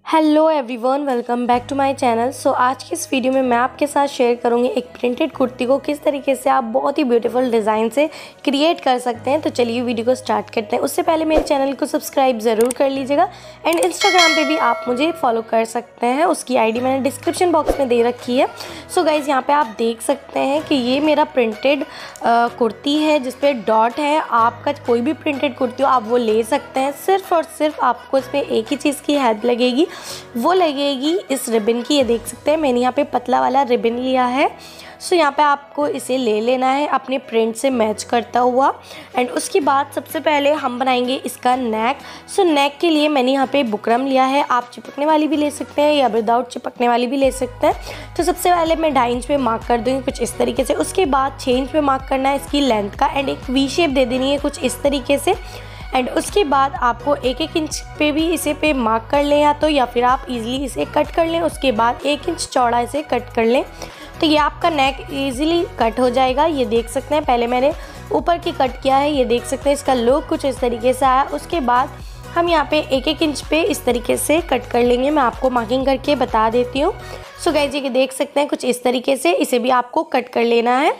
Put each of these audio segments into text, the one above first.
Hello everyone, welcome back to my channel. So आज की इस वीडियो में मैं आपके साथ शेयर करूंगी एक प्रिंटेड कुर्ती को किस तरीके से आप बहुत ही ब्यूटीफुल डिज़ाइन से क्रिएट कर सकते हैं। तो चलिए वीडियो को स्टार्ट करते हैं। उससे पहले मेरे चैनल को सब्सक्राइब ज़रूर कर लीजिएगा एंड इंस्टाग्राम पे भी आप मुझे फॉलो कर सकते हैं। उसकी आईडी मैंने डिस्क्रिप्शन बॉक्स में दे रखी है। सो गाइज़, यहाँ पर आप देख सकते हैं कि ये मेरा प्रिंटेड कुर्ती है जिस पर डॉट है। आपका कोई भी प्रिंटेड कुर्ती हो आप वो ले सकते हैं। सिर्फ और सिर्फ आपको इस पर एक ही चीज़ की हेल्प लगेगी, वो लगेगी इस रिबन की। ये देख सकते हैं मैंने यहाँ पे पतला वाला रिबन लिया है। सो यहाँ पे आपको इसे ले लेना है अपने प्रिंट से मैच करता हुआ। एंड उसके बाद सबसे पहले हम बनाएंगे इसका नेक। सो नेक के लिए मैंने यहाँ पे बुकरम लिया है। आप चिपकने वाली भी ले सकते हैं या विदाउट चिपकने वाली भी ले सकते हैं। तो सबसे पहले मैं 2.5 इंच पे मार्क कर दूँगी कुछ इस तरीके से। उसके बाद 6 इंच पे मार्क करना है इसकी लेंथ का एंड एक वी शेप दे देनी है कुछ इस तरीके से। एंड उसके बाद आपको 1-1 इंच पे भी इसे पे मार्क कर लें या फिर आप इजीली इसे कट कर लें। उसके बाद 1 इंच चौड़ा इसे कट कर लें तो ये आपका नेक इजीली कट हो जाएगा। ये देख सकते हैं पहले मैंने ऊपर की कट किया है। ये देख सकते हैं इसका लुक कुछ इस तरीके से आया। उसके बाद हम यहाँ पे 1-1 इंच पे इस तरीके से कट कर लेंगे। मैं आपको मार्किंग करके बता देती हूँ। सो गाइस, ये देख सकते हैं कुछ इस तरीके से इसे भी आपको कट कर लेना है।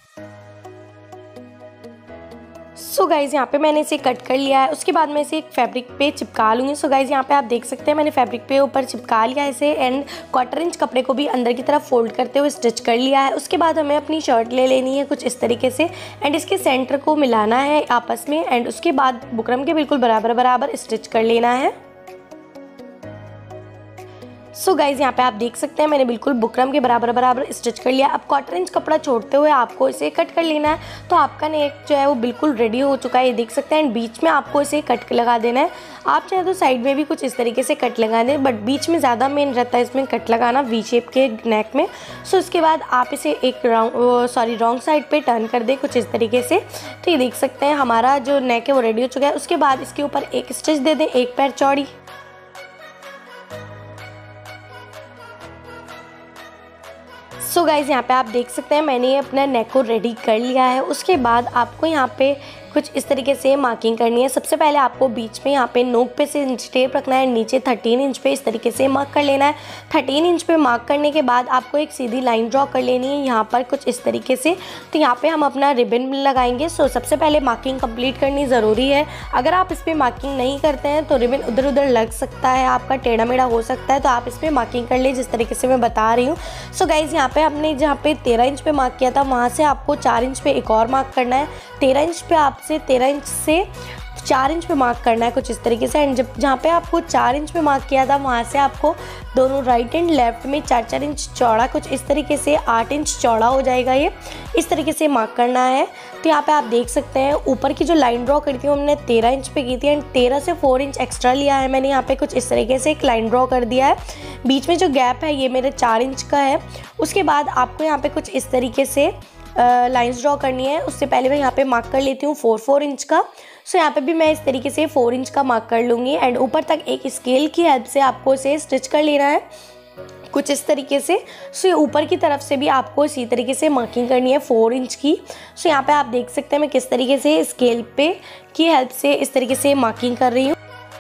सो गाइज़, यहाँ पे मैंने इसे कट कर लिया है। उसके बाद मैं इसे एक फैब्रिक पे चिपका लूँगी। सो गाइज़, यहाँ पे आप देख सकते हैं मैंने फैब्रिक पे ऊपर चिपका लिया है इसे एंड 1/4 इंच कपड़े को भी अंदर की तरफ फोल्ड करते हुए स्टिच कर लिया है। उसके बाद हमें अपनी शर्ट ले लेनी है कुछ इस तरीके से एंड इसके सेंटर को मिलाना है आपस में एंड उसके बाद बुकरम के बिल्कुल बराबर स्टिच कर लेना है। सो गाइज़, यहाँ पे आप देख सकते हैं मैंने बिल्कुल बुकरम के बराबर स्टिच कर लिया। अब 1/4 इंच कपड़ा छोड़ते हुए आपको इसे कट कर लेना है। तो आपका नेक जो है वो बिल्कुल रेडी हो चुका है। ये देख सकते हैं एंड बीच में आपको इसे कट लगा देना है। आप चाहे तो साइड में भी कुछ इस तरीके से कट लगा दें, बट बीच में ज़्यादा मेन रहता है इसमें कट लगाना वी शेप के नेक में। सो उसके बाद आप इसे एक रॉन्ग साइड पे टर्न कर दें कुछ इस तरीके से। तो ये देख सकते हैं हमारा जो नेक है वो रेडी हो चुका है। उसके बाद इसके ऊपर एक स्टिच दे दें 1 पैर चौड़ी। सो गाइज़, यहाँ पे आप देख सकते हैं मैंने अपना नेक को रेडी कर लिया है। उसके बाद आपको यहाँ पे कुछ इस तरीके से मार्किंग करनी है। सबसे पहले आपको बीच में यहाँ पे नोक पे से इंच टेप रखना है, नीचे 13 इंच पे इस तरीके से मार्क कर लेना है। 13 इंच पे मार्क करने के बाद आपको एक सीधी लाइन ड्रॉ कर लेनी है यहाँ पर कुछ इस तरीके से। तो यहाँ पे हम अपना रिबन लगाएंगे। सो सबसे पहले मार्किंग कंप्लीट करनी ज़रूरी है। अगर आप इस पर मार्किंग नहीं करते हैं तो रिबन उधर उधर लग सकता है, आपका टेढ़ा मेढ़ा हो सकता है। तो आप इस पर मार्किंग कर ले जिस तरीके से मैं बता रही हूँ। सो गाइज़, यहाँ पे हमने जहाँ पे 13 इंच पे मार्क किया था वहाँ से आपको 4 इंच पे एक और मार्क करना है। 13 इंच पे आपसे 13 इंच से 4 इंच पे मार्क करना है कुछ इस तरीके से। एंड जहाँ पे आपको 4 इंच पे मार्क किया था वहाँ से आपको दोनों राइट एंड लेफ्ट में 4-4 इंच चौड़ा कुछ इस तरीके से 8 इंच चौड़ा हो जाएगा। ये इस तरीके से मार्क करना है। तो यहाँ पे आप देख सकते हैं ऊपर की जो लाइन ड्रॉ करी थी हमने 13 इंच पे की थी एंड 13 से 4 इंच एक्स्ट्रा लिया है मैंने। यहाँ पे कुछ इस तरीके से एक लाइन ड्रॉ कर दिया है। बीच में जो गैप है ये मेरे 4 इंच का है। उसके बाद आपको यहाँ पे कुछ इस तरीके से लाइंस ड्रॉ करनी है। उससे पहले मैं यहाँ पे मार्क कर लेती हूँ 4 इंच का। सो यहाँ पे भी मैं इस तरीके से 4 इंच का मार्क कर लूँगी एंड ऊपर तक एक स्केल की हेल्प से आपको इसे स्टिच कर लेना है कुछ इस तरीके से। सो ये ऊपर की तरफ से भी आपको इसी तरीके से मार्किंग करनी है 4 इंच की। सो यहाँ पे आप देख सकते हैं मैं किस तरीके से स्केल पे की हेल्प से इस तरीके से मार्किंग कर रही हूँ।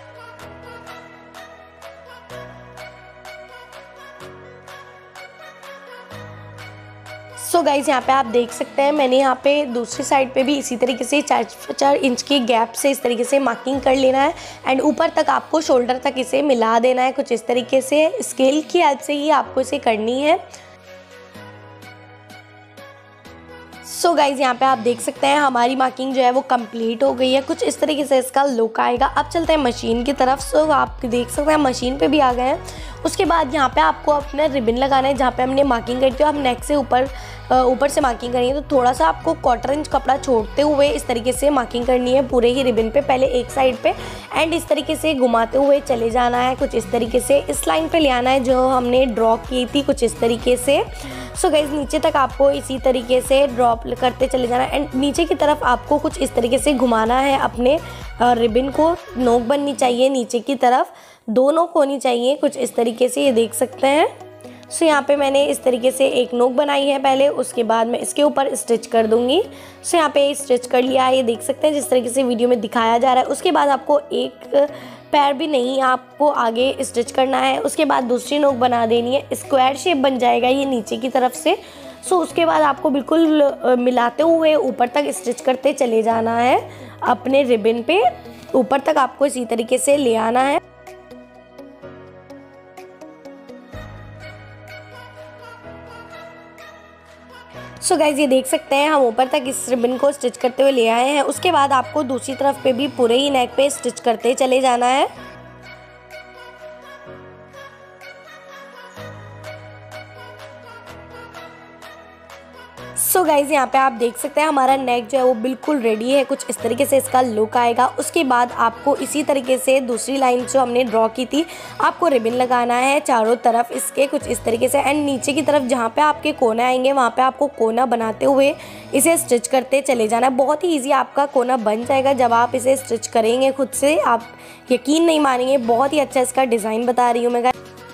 सो गाइज़, यहाँ पे आप देख सकते हैं मैंने यहाँ पे दूसरी साइड पे भी इसी तरीके से 4 इंच की गैप से इस तरीके से मार्किंग कर लेना है एंड ऊपर तक आपको शोल्डर तक इसे मिला देना है कुछ इस तरीके से। स्केल की हेल्प से ही आपको इसे करनी है। सो गाइज़, यहाँ पे आप देख सकते हैं हमारी मार्किंग जो है वो कंप्लीट हो गई है। कुछ इस तरीके से इसका लुक आएगा। अब चलते हैं मशीन की तरफ। सो आप देख सकते हैं मशीन पे भी आ गए हैं। उसके बाद यहाँ पे आपको अपना रिबन लगाना है जहाँ पे हमने मार्किंग करी थी। हम नेक से ऊपर से मार्किंग करनी है। तो थोड़ा सा आपको 1/4 इंच कपड़ा छोड़ते हुए इस तरीके से मार्किंग करनी है पूरे ही रिबन पे, पहले एक साइड पे एंड इस तरीके से घुमाते हुए चले जाना है कुछ इस तरीके से। इस लाइन पे ले आना है जो हमने ड्रॉ की थी कुछ इस तरीके से। सो गाइज़, नीचे तक आपको इसी तरीके से ड्रॉप करते चले जाना है एंड नीचे की तरफ आपको कुछ इस तरीके से घुमाना है अपने रिबन को। नोक बननी चाहिए नीचे की तरफ, 2 नोक होनी चाहिए कुछ इस तरीके से। ये देख सकते हैं सो यहाँ पे मैंने इस तरीके से एक नोक बनाई है पहले, उसके बाद मैं इसके ऊपर स्टिच कर दूँगी। सो यहाँ पे स्टिच कर लिया है, ये देख सकते हैं जिस तरीके से वीडियो में दिखाया जा रहा है। उसके बाद आपको एक पैर भी नहीं, आपको आगे स्टिच करना है। उसके बाद दूसरी नोक बना देनी है, स्क्वायर शेप बन जाएगा ये नीचे की तरफ से। सो उसके बाद आपको बिल्कुल मिलाते हुए ऊपर तक स्टिच करते चले जाना है अपने रिबन पे, ऊपर तक आपको इसी तरीके से ले आना है। सो गाइज ये देख सकते हैं हम ऊपर तक इस रिबन को स्टिच करते हुए ले आए हैं। उसके बाद आपको दूसरी तरफ पे भी पूरे ही नेक पे स्टिच करते चले जाना है। सो गाइज यहाँ पे आप देख सकते हैं हमारा नेक जो है वो बिल्कुल रेडी है, कुछ इस तरीके से इसका लुक आएगा। उसके बाद आपको इसी तरीके से दूसरी लाइन जो हमने ड्रॉ की थी, आपको रिबन लगाना है चारों तरफ इसके, कुछ इस तरीके से। एंड नीचे की तरफ जहाँ पे आपके कोने आएंगे वहाँ पे आपको कोना बनाते हुए इसे स्टिच करते चले जाना है। बहुत ही ईजी आपका कोना बन जाएगा जब आप इसे स्टिच करेंगे खुद से, आप यकीन नहीं मानेंगे, बहुत ही अच्छा इसका डिज़ाइन बता रही हूँ मैं।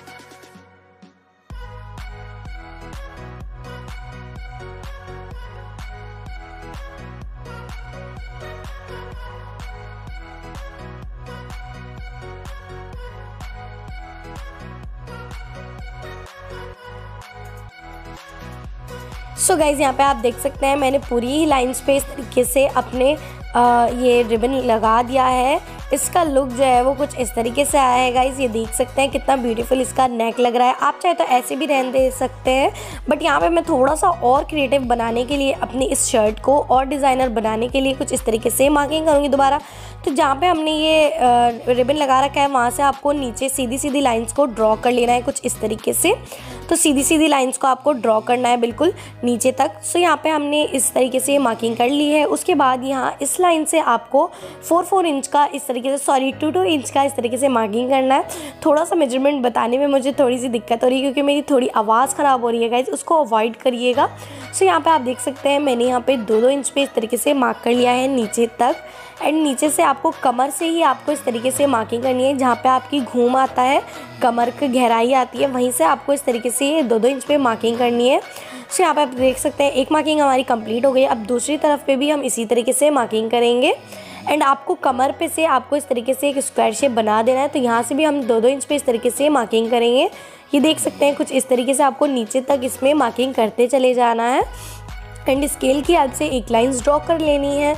सो गाइज़ यहाँ पे आप देख सकते हैं मैंने पूरी ही लाइंस पे इस तरीके से अपने ये रिबन लगा दिया है। इसका लुक जो है वो कुछ इस तरीके से आया है गाइज़, ये देख सकते हैं कितना ब्यूटीफुल इसका नेक लग रहा है। आप चाहे तो ऐसे भी रहने दे सकते हैं, बट यहाँ पे मैं थोड़ा सा और क्रिएटिव बनाने के लिए अपनी इस शर्ट को और डिज़ाइनर बनाने के लिए कुछ इस तरीके से मार्किंग करूँगी दोबारा। तो जहाँ पे हमने ये रिबन लगा रखा है वहाँ से आपको नीचे सीधी सीधी लाइंस को ड्रॉ कर लेना है कुछ इस तरीके से। तो सीधी सीधी लाइंस को आपको ड्रॉ करना है बिल्कुल नीचे तक। सो यहाँ पे हमने इस तरीके से मार्किंग कर ली है। उसके बाद यहाँ इस लाइन से आपको 4 इंच का इस तरीके से, सॉरी 2 इंच का इस तरीके से मार्किंग करना है। थोड़ा सा मेजरमेंट बताने में मुझे थोड़ी सी दिक्कत हो रही है क्योंकि मेरी थोड़ी आवाज़ ख़राब हो रही है गाइज, उसको अवॉइड करिएगा। सो यहाँ पे आप देख सकते हैं मैंने यहाँ पे 2 इंच पे इस तरीके से मार्क कर लिया है नीचे तक। एंड नीचे से आपको कमर से ही आपको इस तरीके से मार्किंग करनी है, जहाँ पे आपकी घूम आता है, कमर की गहराई आती है, वहीं से आपको इस तरीके से ये 2 इंच पे मार्किंग करनी है। सो यहाँ पे आप देख सकते हैं एक मार्किंग हमारी कंप्लीट हो गई। अब दूसरी तरफ पे भी हम इसी तरीके से मार्किंग करेंगे। एंड आपको कमर पे से आपको इस तरीके से एक स्क्वायर शेप बना देना है। तो यहाँ से भी हम 2 इंच पे इस तरीके से मार्किंग करेंगे। ये देख सकते हैं कुछ इस तरीके से आपको नीचे तक इसमें मार्किंग करते चले जाना है। एंड स्केल की हेल्प से एक लाइंस ड्रॉ कर लेनी है।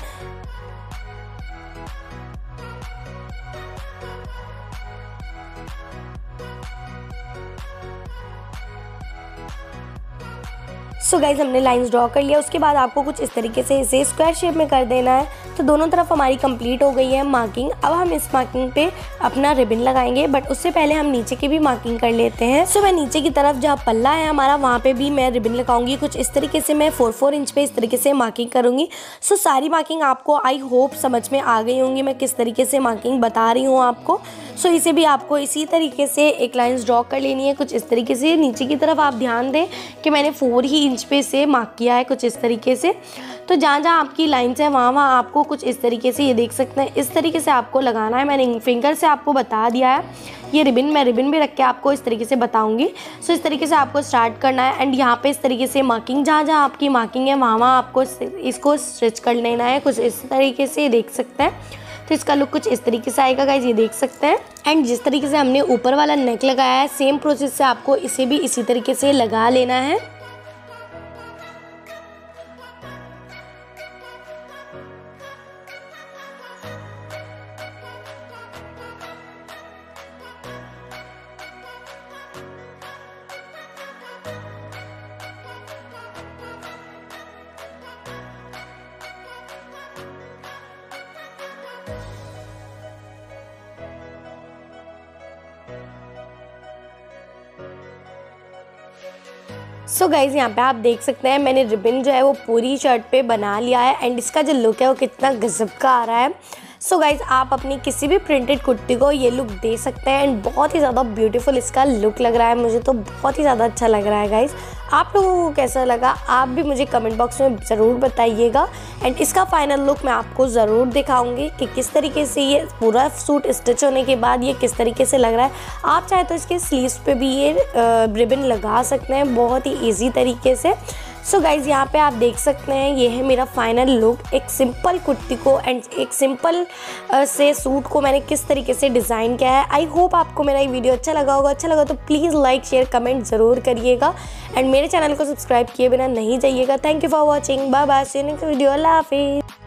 सो गाइज हमने लाइंस ड्रॉ कर लिया। उसके बाद आपको कुछ इस तरीके से इसे स्क्वायर शेप में कर देना है। तो दोनों तरफ हमारी कंप्लीट हो गई है मार्किंग। अब हम इस मार्किंग पे अपना रिबन लगाएंगे, बट उससे पहले हम नीचे की भी मार्किंग कर लेते हैं। सो मैं नीचे की तरफ जहाँ पल्ला है हमारा वहाँ पे भी मैं रिबन लगाऊंगी। कुछ इस तरीके से मैं 4 इंच पे इस तरीके से मार्किंग करूँगी। सो सारी मार्किंग आपको आई होप समझ में आ गई होंगी मैं किस तरीके से मार्किंग बता रही हूँ आपको। सो इसे भी आपको इसी तरीके से एक लाइंस ड्रॉ कर लेनी है कुछ इस तरीके से। नीचे की तरफ आप ध्यान दें कि मैंने 4 ही इंच पे से मार्क किया है कुछ इस तरीके से। तो जहाँ जहाँ आपकी लाइंस है वहाँ वहाँ आपको कुछ इस तरीके से, ये देख सकते हैं, इस तरीके से आपको लगाना है। मैंने फिंगर से आपको बता दिया है। ये रिबन मैं रिबन भी रख के आपको इस तरीके से बताऊंगी। सो इस तरीके से आपको स्टार्ट करना है। एंड यहाँ पे इस तरीके से मार्किंग, जहाँ जहाँ आपकी मार्किंग है वहाँ वहाँ आपको इसको स्टिच कर लेना है कुछ इस तरीके से, देख सकते हैं। तो इसका लुक कुछ इस तरीके से आएगा गाइज, ये देख सकते हैं। एंड जिस तरीके से हमने ऊपर वाला नेक लगाया है सेम प्रोसेस से आपको इसे भी इसी तरीके से लगा लेना है। सो गाइज़ यहाँ पे आप देख सकते हैं मैंने रिबन जो है वो पूरी शर्ट पे बना लिया है। एंड इसका जो लुक है वो कितना गजब का आ रहा है। सो गाइज आप अपनी किसी भी प्रिंटेड कुर्ती को ये लुक दे सकते हैं एंड बहुत ही ज़्यादा ब्यूटीफुल इसका लुक लग रहा है। मुझे तो बहुत ही ज़्यादा अच्छा लग रहा है गाइज। आप लोगों को कैसा लगा आप भी मुझे कमेंट बॉक्स में ज़रूर बताइएगा एंड इसका फाइनल लुक मैं आपको ज़रूर दिखाऊंगी कि किस तरीके से ये पूरा सूट स्टिच होने के बाद ये किस तरीके से लग रहा है। आप चाहे तो इसके स्लीव्स पे भी ये रिबन लगा सकते हैं बहुत ही ईजी तरीके से। सो गाइज़ यहाँ पे आप देख सकते हैं ये है मेरा फाइनल लुक। एक सिंपल कुर्ती को एंड एक सिंपल से सूट को मैंने किस तरीके से डिज़ाइन किया है। आई होप आपको मेरा ये वीडियो अच्छा लगा होगा। अच्छा लगा तो प्लीज़ लाइक शेयर कमेंट ज़रूर करिएगा एंड मेरे चैनल को सब्सक्राइब किए बिना नहीं जाइएगा। Thank you for watching. Bye bye, see you next video. Allah हाफिज़।